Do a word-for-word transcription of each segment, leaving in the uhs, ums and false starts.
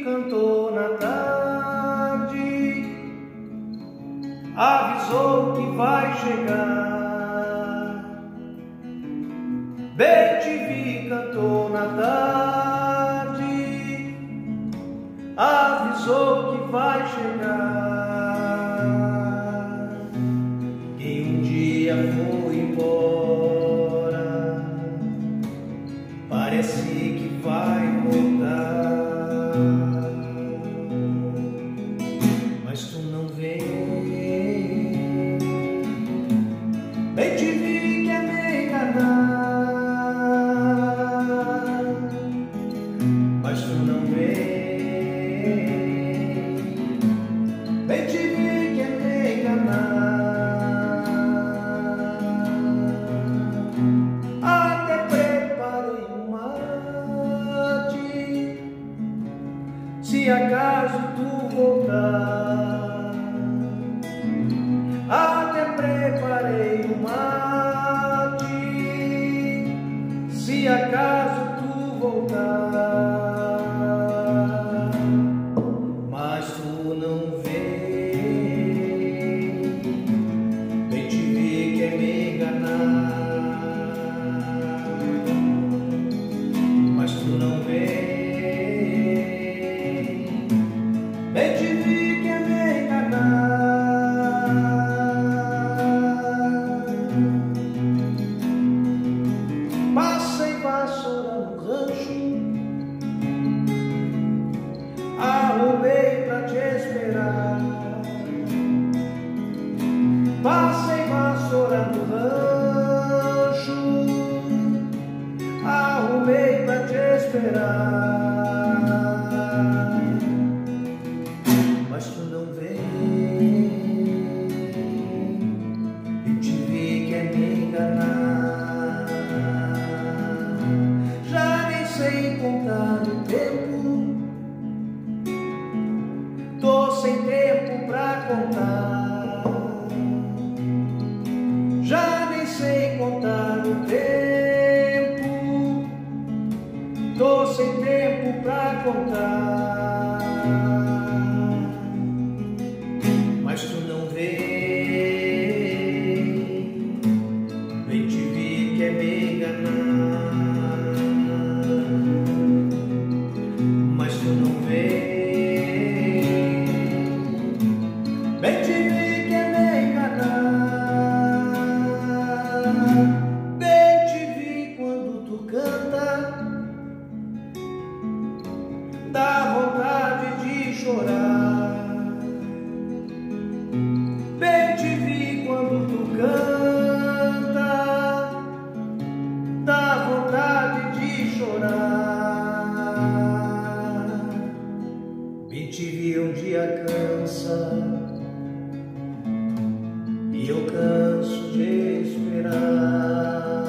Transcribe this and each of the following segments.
cantou na tarde, avisou que vai chegar. Bem te vi cantou na tarde, avisou que vai chegar. Quem um dia foi embora, parece que vai voltar, mas tu não vem. Bem te vi quer me enganar, mas tu não vem. Bem te vi quer me enganar, até preparei um mate, se acaso tu voltar. Até preparei um mate, se acaso tu voltar, mas tu não vem. Bem te vi quer me enganar, mas tu não vem. Bem te vi quer me enganar. Passei vassoura no rancho, arrumei pra te esperar. Passei vassoura no rancho, arrumei pra te esperar, mas tu não vem. E te vi quer me enganar. Já nem sei contar o tempo, tô sem tempo pra contar. Já nem sei contar o tempo, tô sem tempo pra contar, mas tu não vem. Bem te vi quer me enganar, mas tu não vem. Bem te vi quer me enganar. Bem te vi quando tu canta, dá vontade de chorar. Bem te vi quando tu canta, dá vontade de chorar. Bem te vi um dia cansa, e eu canso de esperar.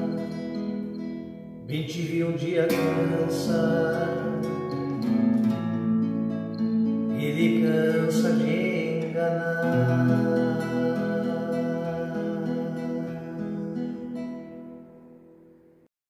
Bem te vi um dia cansa, ele cansa de enganar.